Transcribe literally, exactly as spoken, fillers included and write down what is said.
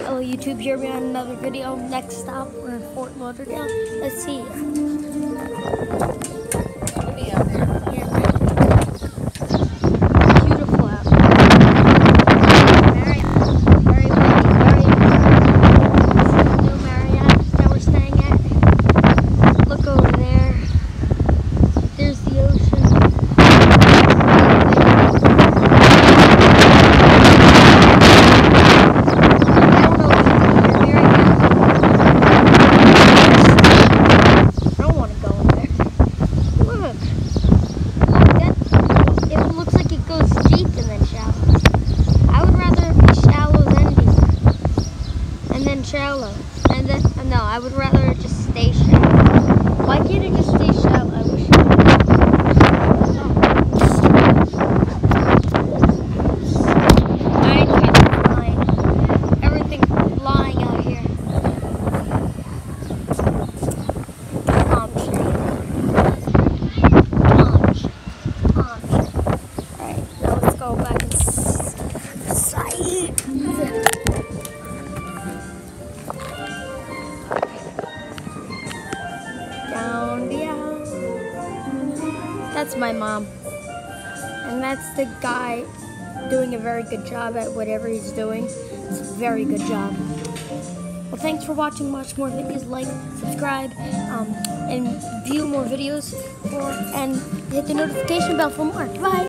fellow YouTube here. We're on another video. Next stop, we're in Fort Lauderdale. Let's see. Beautiful out there. Marriott. Very windy, very windy. New Marriott that we're staying at. Look over there. There's the ocean. Shallow, and then no, I would rather just stay shallow. Why can't it just stay shallow? I wish it would. I can't fly. Everything's flying out here. Palm tree. Palm tree. Palm tree. Alright, now let's go back inside. That's my mom, and that's the guy doing a very good job at whatever he's doing. It's a very good job. Well, thanks for watching. Watch more videos, like, subscribe, um, and view more videos, or, and hit the notification bell for more. Bye!